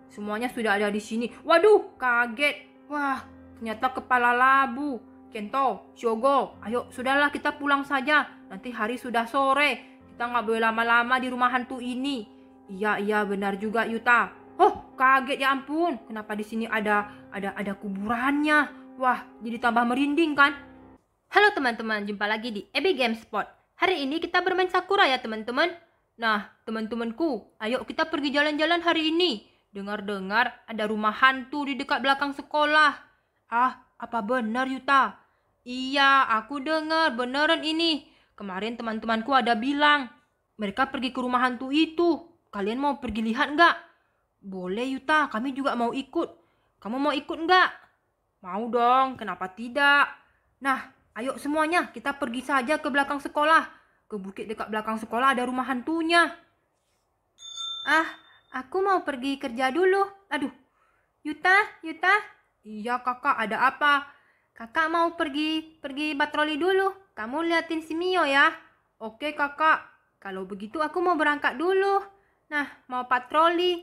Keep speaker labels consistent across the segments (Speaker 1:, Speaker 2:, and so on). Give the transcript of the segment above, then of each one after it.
Speaker 1: semuanya sudah ada di sini. Waduh, kaget. Wah, ternyata kepala labu. Kento, Shogo, ayo sudahlah kita pulang saja. Nanti hari sudah sore. Kita nggak boleh lama-lama di rumah hantu ini. Iya, benar juga Yuta. Oh, kaget ya ampun. Kenapa di sini ada kuburannya? Wah, jadi tambah merinding kan? Halo teman-teman, jumpa lagi di EB Gamespot. Hari ini kita bermain Sakura ya teman-teman. Nah, teman-temanku, ayo kita pergi jalan-jalan hari ini. Dengar-dengar ada rumah hantu di dekat belakang sekolah. Ah, apa benar Yuta? Iya, aku dengar beneran ini. Kemarin teman-temanku ada bilang, mereka pergi ke rumah hantu itu. Kalian mau pergi lihat nggak? Boleh Yuta, kami juga mau ikut. Kamu mau ikut nggak? Mau dong, kenapa tidak? Nah, ayo semuanya kita pergi saja ke belakang sekolah. Ke bukit dekat belakang sekolah ada rumah hantunya. Ah, aku mau pergi kerja dulu. Aduh, Yuta. Iya kakak, ada apa? Kakak mau pergi patroli dulu. Kamu liatin si Mio ya. Oke kakak, kalau begitu aku mau berangkat dulu. Nah, mau patroli.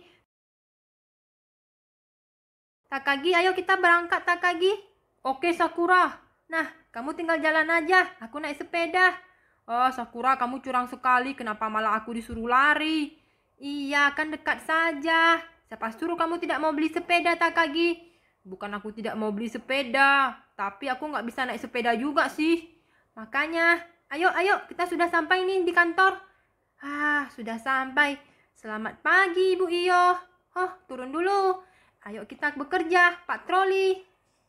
Speaker 1: Takagi, ayo kita berangkat Takagi. Oke Sakura. Nah, kamu tinggal jalan aja. Aku naik sepeda. Oh Sakura, kamu curang sekali. Kenapa malah aku disuruh lari? Iya, kan dekat saja. Siapa suruh kamu tidak mau beli sepeda Takagi? Bukan aku tidak mau beli sepeda, tapi aku nggak bisa naik sepeda juga sih. Makanya, ayo kita sudah sampai nih di kantor. Ah, sudah sampai. Selamat pagi Bu Iyo. Oh, turun dulu. Ayo kita bekerja, patroli.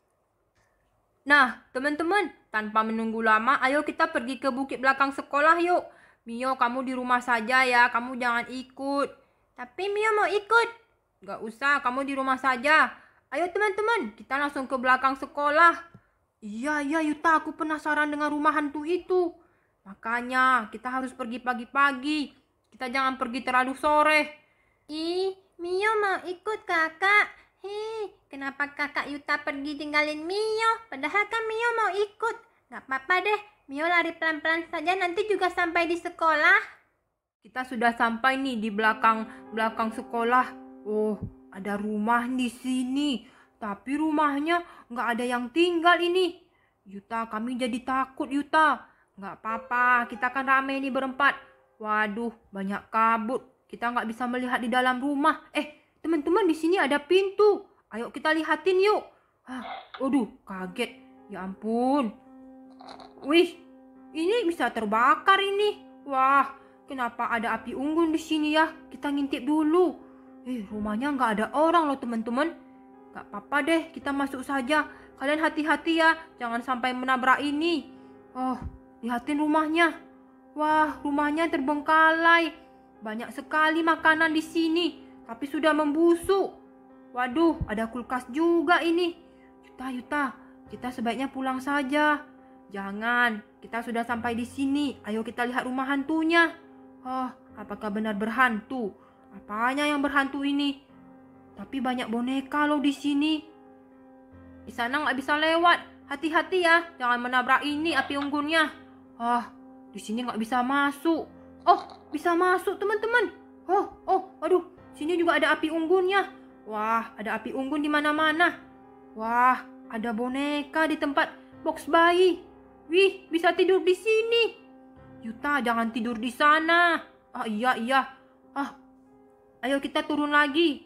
Speaker 1: Nah, teman-teman, tanpa menunggu lama, ayo kita pergi ke bukit belakang sekolah yuk. Mio, kamu di rumah saja ya, kamu jangan ikut. Tapi Mio mau ikut. Gak usah, kamu di rumah saja. Ayo teman-teman, kita langsung ke belakang sekolah. Iya Yuta, aku penasaran dengan rumah hantu itu. Makanya, kita harus pergi pagi-pagi. Kita jangan pergi terlalu sore. Ih, Mio mau ikut kakak. Hei, kenapa kakak Yuta pergi tinggalin Mio? Padahal kan Mio mau ikut. Gak apa-apa deh, Mio lari pelan-pelan saja nanti juga sampai di sekolah. Kita sudah sampai nih di belakang sekolah. Oh, ada rumah di sini. Tapi rumahnya nggak ada yang tinggal ini. Yuta, kami jadi takut Yuta. Nggak apa-apa, kita kan rame nih berempat. Waduh, banyak kabut. Kita nggak bisa melihat di dalam rumah. Teman-teman, di sini ada pintu. Ayo kita lihatin yuk. Waduh, kaget. Ya ampun. Wih, ini bisa terbakar ini. Wah, kenapa ada api unggun di sini ya? Kita ngintip dulu. Rumahnya nggak ada orang loh teman-teman. Nggak apa-apa deh, kita masuk saja. Kalian hati-hati ya, jangan sampai menabrak ini. Oh, lihatin rumahnya. Wah, rumahnya terbengkalai. Banyak sekali makanan di sini, tapi sudah membusuk. Waduh, ada kulkas juga ini. Yuta, kita sebaiknya pulang saja. Jangan, kita sudah sampai di sini. Ayo kita lihat rumah hantunya. Oh, apakah benar berhantu? Apanya yang berhantu ini? Tapi banyak boneka loh di sini. Di sana nggak bisa lewat. Hati-hati ya, jangan menabrak ini api unggunnya. Di sini nggak bisa masuk. Oh, bisa masuk teman-teman. Aduh, sini juga ada api unggunnya. Wah, ada api unggun di mana-mana. Wah, ada boneka di tempat box bayi. Wih, bisa tidur di sini. Yuta, jangan tidur di sana. Iya. Ayo kita turun lagi.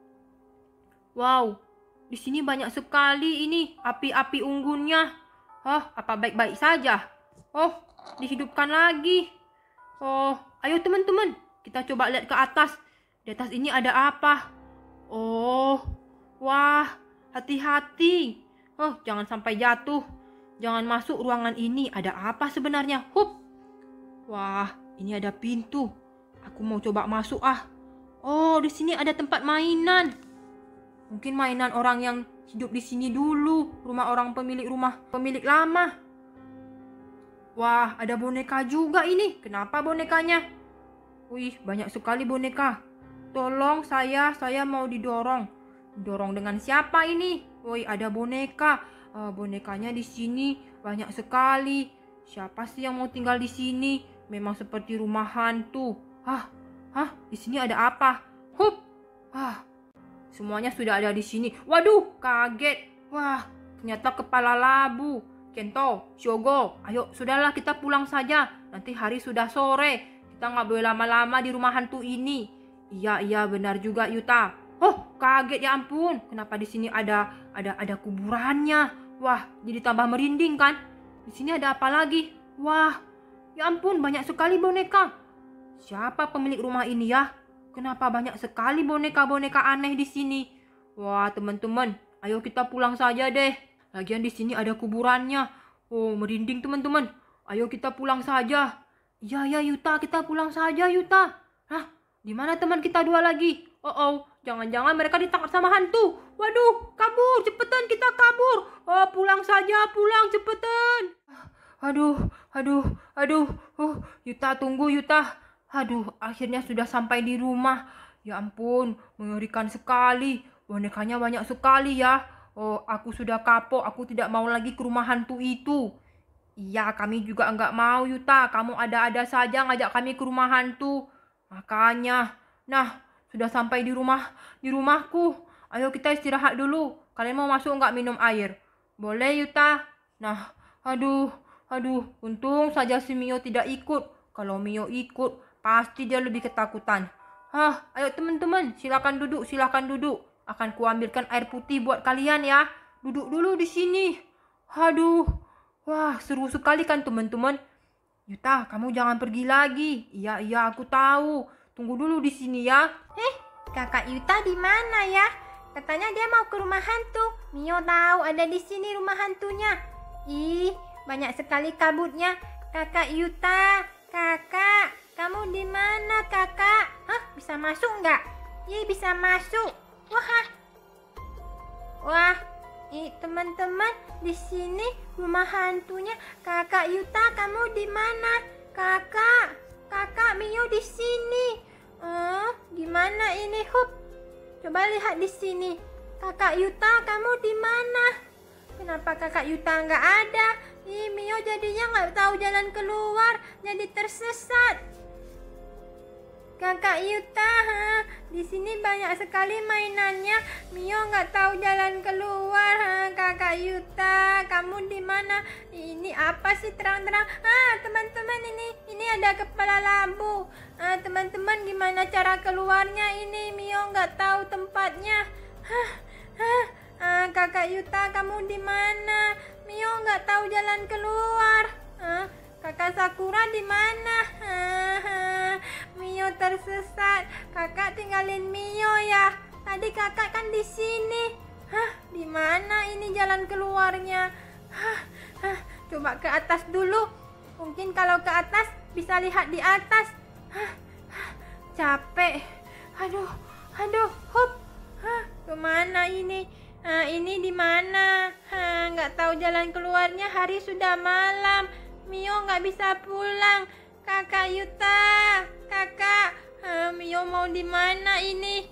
Speaker 1: Wow, di sini banyak sekali ini api-api unggunnya. Apa baik-baik saja? Oh, dihidupkan lagi. Oh, ayo teman-teman, kita coba lihat ke atas. Di atas ini ada apa? Oh, wah, hati-hati. Oh, jangan sampai jatuh. Jangan masuk ruangan ini. Ada apa sebenarnya? Wah, ini ada pintu. Aku mau coba masuk Oh, di sini ada tempat mainan. Mungkin mainan orang yang hidup di sini dulu. Pemilik lama. Wah, ada boneka juga ini. Kenapa bonekanya? Wih, banyak sekali boneka. Tolong saya mau didorong. Dorong dengan siapa ini? Wih, ada boneka. Bonekanya di sini banyak sekali. Siapa sih yang mau tinggal di sini? Memang seperti rumah hantu. Di sini ada apa? Semuanya sudah ada di sini. Waduh, kaget. Wah, ternyata kepala labu. Kento, Shogo, ayo sudahlah kita pulang saja. Nanti hari sudah sore. Kita nggak boleh lama-lama di rumah hantu ini. Iya benar juga Yuta. Oh, kaget ya ampun. Kenapa di sini ada kuburannya? Wah, jadi tambah merinding kan? Di sini ada apa lagi? Wah, ya ampun banyak sekali boneka. Siapa pemilik rumah ini ya? Kenapa banyak sekali boneka-boneka aneh di sini? Wah, teman-teman, ayo kita pulang saja deh. Lagian di sini ada kuburannya. Oh, merinding teman-teman. Ayo kita pulang saja. Iya Yuta, kita pulang saja Yuta. Hah, di mana teman kita dua lagi? Oh, jangan-jangan mereka ditangkap sama hantu. Waduh, kabur, cepetan kita kabur. Oh, pulang saja, pulang cepetan. Aduh. Oh, Yuta tunggu Yuta. Aduh, akhirnya sudah sampai di rumah. Ya ampun, mengerikan sekali. Bonekanya banyak sekali ya. Oh, aku sudah kapok. Aku tidak mau lagi ke rumah hantu itu. Iya, kami juga enggak mau Yuta. Kamu ada-ada saja ngajak kami ke rumah hantu. Makanya, nah, sudah sampai di rumahku. Ayo kita istirahat dulu. Kalian mau masuk enggak minum air? Boleh Yuta. Nah, aduh. Untung saja si Mio tidak ikut. Kalau Mio ikut, pasti dia lebih ketakutan. Ayo teman-teman, silakan duduk. Akan kuambilkan air putih buat kalian ya. Duduk dulu di sini. Aduh. Wah, seru sekali kan teman-teman. Yuta, kamu jangan pergi lagi. Iya, aku tahu. Tunggu dulu di sini ya.
Speaker 2: Kakak Yuta di mana ya? Katanya dia mau ke rumah hantu. Mio tahu ada di sini rumah hantunya. Ih, banyak sekali kabutnya. Kakak Yuta, kakak, kamu di mana kakak? Hah, bisa masuk nggak? Ih, bisa masuk. Wah, teman-teman, di sini rumah hantunya. Kakak Yuta, kamu di mana? Kakak Mio di sini. Gimana ini, Hup? Coba lihat di sini. Kakak Yuta, kamu di mana? Kenapa kakak Yuta nggak ada? Mio jadinya nggak tahu jalan keluar, jadi tersesat. Kakak Yuta, di sini banyak sekali mainannya. Mio nggak tahu jalan keluar. Kakak Yuta, kamu di mana? Ini apa sih terang-terang? Teman-teman, ini ada kepala lambu. Teman-teman, gimana cara keluarnya ini? Mio nggak tahu tempatnya. Kakak Yuta, kamu di mana? Mio nggak tahu jalan keluar. Kakak Sakura di mana? Mio tersesat. Kakak tinggalin Mio ya. Tadi kakak kan di sini. Di mana ini jalan keluarnya? Coba ke atas dulu. Mungkin kalau ke atas bisa lihat di atas. Capek. Aduh, Hup. Kemana ini? Ini di mana? Nggak tahu jalan keluarnya. Hari sudah malam. Mio nggak bisa pulang. Kakak Yuta, kakak, Mio mau di mana ini?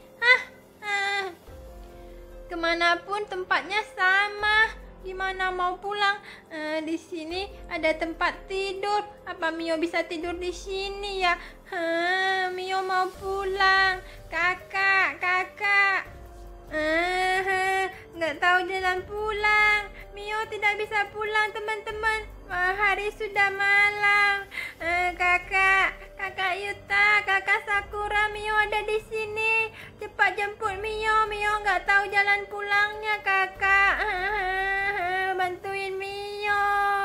Speaker 2: Kemanapun tempatnya sama. Gimana mau pulang? Di sini ada tempat tidur. Apa Mio bisa tidur di sini ya? Mio mau pulang. Kakak. Nggak tahu jalan pulang. Mio tidak bisa pulang teman-teman. Hari sudah malam. Kakak Yuta, kakak Sakura, Mio ada di sini. Cepat jemput Mio. Mio nggak tahu jalan pulangnya kakak. Bantuin Mio.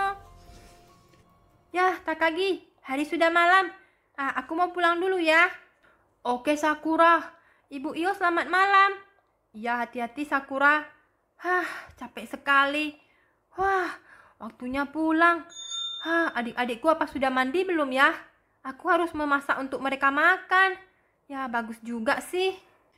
Speaker 1: Ya, Takagi, hari sudah malam. Aku mau pulang dulu ya. Oke Sakura. Ibu Iyo selamat malam. Ya, hati-hati Sakura. Capek sekali. Wah, waktunya pulang. Adik-adikku apa sudah mandi belum ya? Aku harus memasak untuk mereka makan. Ya, bagus juga sih.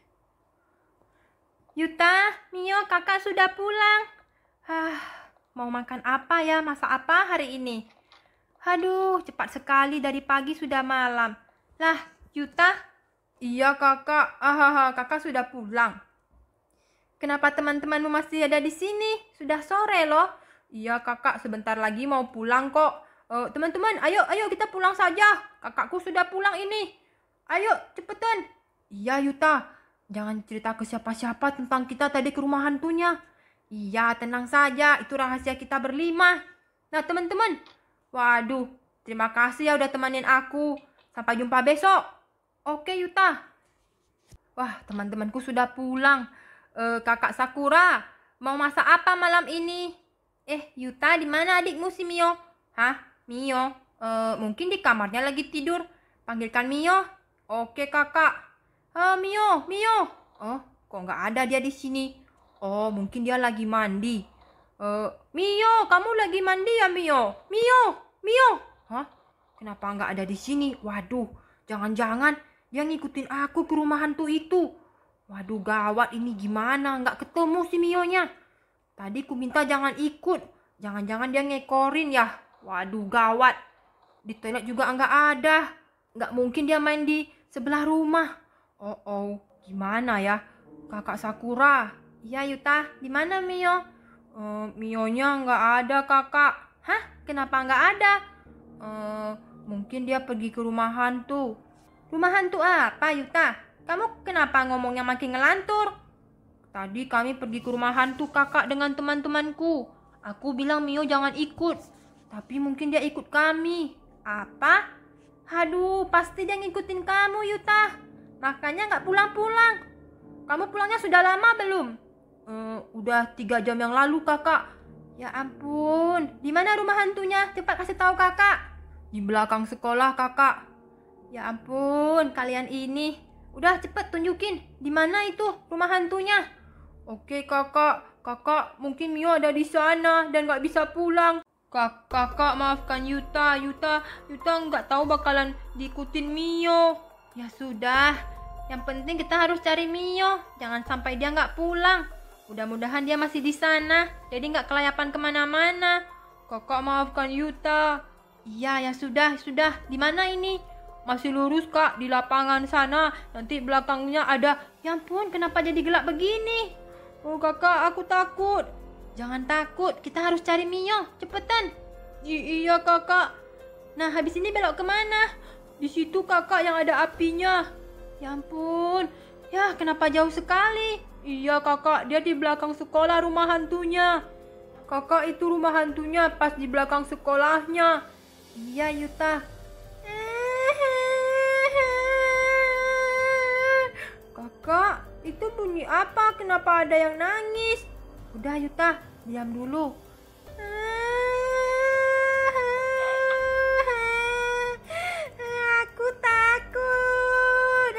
Speaker 1: Yuta, Mio, kakak sudah pulang. Mau makan apa ya? Masak apa hari ini? Aduh, cepat sekali dari pagi sudah malam. Lah, Yuta? Iya kakak. Kakak sudah pulang. Kenapa teman-temanmu masih ada di sini? Sudah sore loh. Iya kakak, sebentar lagi mau pulang kok. Teman-teman, ayo kita pulang saja. Kakakku sudah pulang ini. Ayo, cepetan. Iya Yuta. Jangan cerita ke siapa-siapa tentang kita tadi ke rumah hantunya. Iya, tenang saja. Itu rahasia kita berlima. Nah, teman-teman. Waduh, terima kasih ya udah temenin aku. Sampai jumpa besok. Oke, Yuta. Wah, teman-temanku sudah pulang. Kakak Sakura, mau masak apa malam ini? Yuta, di mana adikmu si Mio? Hah, Mio? Mungkin di kamarnya lagi tidur. Panggilkan Mio. Oke, kakak. Mio, Mio. Oh, kok nggak ada dia di sini? Oh, mungkin dia lagi mandi. Mio, kamu lagi mandi ya, Mio? Mio, Mio. Hah? Kenapa nggak ada di sini? Waduh, jangan-jangan dia ngikutin aku ke rumah hantu itu. Waduh, gawat ini gimana? Nggak ketemu si Mionya. Tadi ku minta jangan ikut. Jangan-jangan dia ngekorin ya. Waduh, gawat. Di toilet juga nggak ada. Nggak mungkin dia main di sebelah rumah. Oh, gimana ya? Kakak Sakura. Iya, Yuta. Di mana Mio? Mionya nggak ada, kakak. Hah? Kenapa nggak ada? Mungkin dia pergi ke rumah hantu. Rumah hantu apa, Yuta? Kamu kenapa ngomongnya makin ngelantur? Tadi kami pergi ke rumah hantu kakak dengan teman-temanku. Aku bilang Mio jangan ikut. Tapi mungkin dia ikut kami. Apa? Aduh, pasti dia ngikutin kamu, Yuta. Makanya nggak pulang-pulang. Kamu pulangnya sudah lama belum? Udah 3 jam yang lalu, kakak. Ya ampun. Di mana rumah hantunya? Cepat kasih tahu kakak. Di belakang sekolah, kakak. Ya ampun, kalian ini. Udah cepet tunjukin. Di mana itu rumah hantunya? Oke, kakak. Kakak, mungkin Mio ada di sana dan nggak bisa pulang. Kakak, maafkan Yuta. Yuta nggak tahu bakalan diikutin Mio. Ya sudah. Yang penting kita harus cari Mio. Jangan sampai dia nggak pulang. Mudah-mudahan dia masih di sana. Jadi nggak kelayapan kemana-mana. Kakak, maafkan Yuta. Iya, ya sudah. Di mana ini? Masih lurus, kak. Di lapangan sana. Nanti belakangnya ada. Ya ampun, kenapa jadi gelap begini? Oh, kakak, aku takut. Jangan takut. Kita harus cari Mio. Cepetan. Iya, kakak. Nah, habis ini belok kemana? Di situ, kakak, yang ada apinya. Ya ampun. Ya, kenapa jauh sekali? Iya, kakak. Dia di belakang sekolah rumah hantunya. Kakak, itu rumah hantunya pas di belakang sekolahnya. Iya, Yuta. Kakak, itu bunyi apa? Kenapa ada yang nangis? Udah, Yuta, diam dulu.
Speaker 2: Aku takut.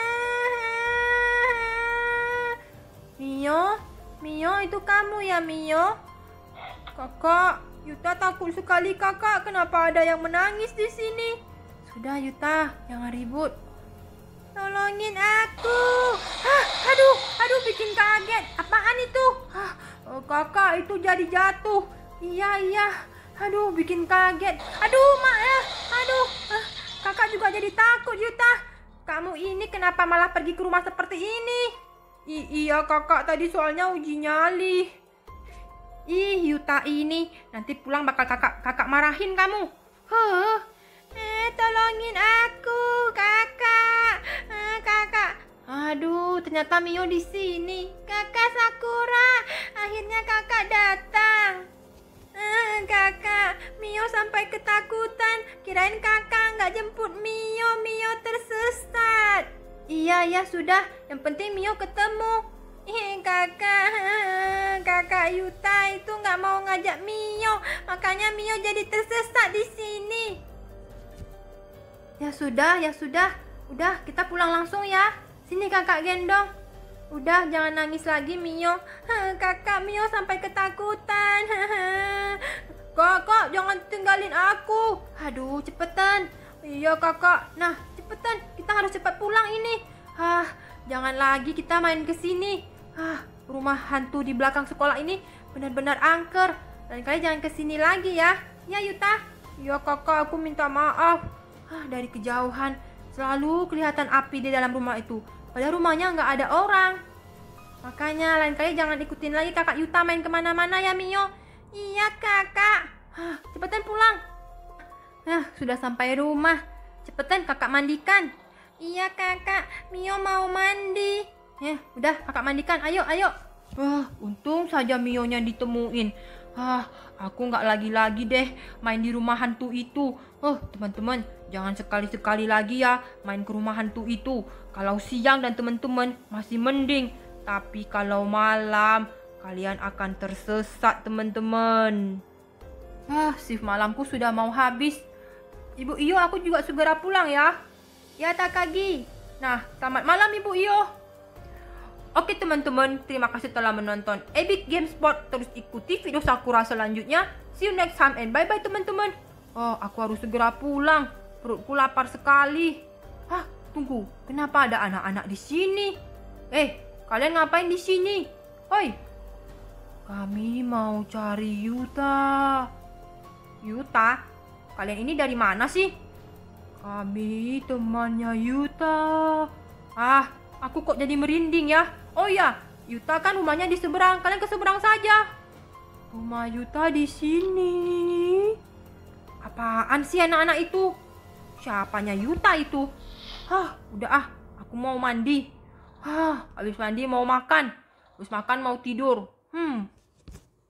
Speaker 2: Mio, itu kamu ya, Mio?
Speaker 1: Kakak, Yuta takut sekali, kakak. Kenapa ada yang menangis di sini? Sudah, Yuta, jangan ribut.
Speaker 2: Tolongin aku.
Speaker 1: Aduh, bikin kaget. Apaan itu? Kakak, itu jadi jatuh. Iya. Aduh, bikin kaget. Aduh, Mak ya. Kakak juga jadi takut, Yuta. Kamu ini kenapa malah pergi ke rumah seperti ini? Iya, kakak. Tadi soalnya uji nyali. Yuta ini. Nanti pulang bakal kakak marahin kamu.
Speaker 2: Tolongin aku, kakak. Kakak.
Speaker 1: Aduh, ternyata Mio di sini.
Speaker 2: Kakak Sakura, akhirnya kakak datang. Kakak, Mio sampai ketakutan. Kirain kakak nggak jemput Mio tersesat.
Speaker 1: Iya, sudah. Yang penting Mio ketemu.
Speaker 2: Kakak Yuta itu nggak mau ngajak Mio. Makanya Mio jadi tersesat di sini.
Speaker 1: Ya sudah. Udah, kita pulang langsung ya. Sini kakak gendong. Udah, jangan nangis lagi, Mio.
Speaker 2: Kakak, Mio sampai ketakutan.
Speaker 1: Kakak, jangan tinggalin aku. Aduh, cepetan. Iya, kakak. Nah, cepetan. Kita harus cepat pulang ini. Jangan lagi kita main ke sini. Rumah hantu di belakang sekolah ini benar-benar angker. Lain kali jangan ke sini lagi ya. Ya, Yuta. Ya, kakak, aku minta maaf. Dari kejauhan selalu kelihatan api di dalam rumah itu. Padahal rumahnya nggak ada orang. Makanya lain kali jangan ikutin lagi kakak Yuta main kemana-mana ya, Mio.
Speaker 2: Iya, kakak.
Speaker 1: Cepetan pulang. Nah, sudah sampai rumah. Cepetan kakak mandikan.
Speaker 2: Iya, kakak. Mio mau mandi.
Speaker 1: Udah kakak mandikan. Ayo, ayo. Untung saja Mionya ditemuin. Aku nggak lagi-lagi deh main di rumah hantu itu. Teman-teman, jangan sekali-sekali lagi ya main ke rumah hantu itu. Kalau siang dan teman-teman masih mending. Tapi kalau malam, kalian akan tersesat teman-teman. Shift malamku sudah mau habis. Ibu Iyo, aku juga segera pulang ya.
Speaker 2: Ya Takagi.
Speaker 1: Nah, selamat malam Ibu Iyo. Oke teman-teman, terima kasih telah menonton Epic Gamespot. Terus ikuti video Sakura selanjutnya. See you next time and bye-bye teman-teman. Aku harus segera pulang. Perutku lapar sekali. Tunggu, kenapa ada anak-anak di sini? Kalian ngapain di sini? Hoi. Kami mau cari Yuta. Yuta? Kalian ini dari mana sih? Kami temannya Yuta. Aku kok jadi merinding ya. Oh ya, Yuta kan rumahnya di seberang. Kalian ke seberang saja. Rumah Yuta di sini. Apaan sih anak-anak itu? Siapanya Yuta itu? Udah aku mau mandi. Habis mandi mau makan. Habis makan mau tidur.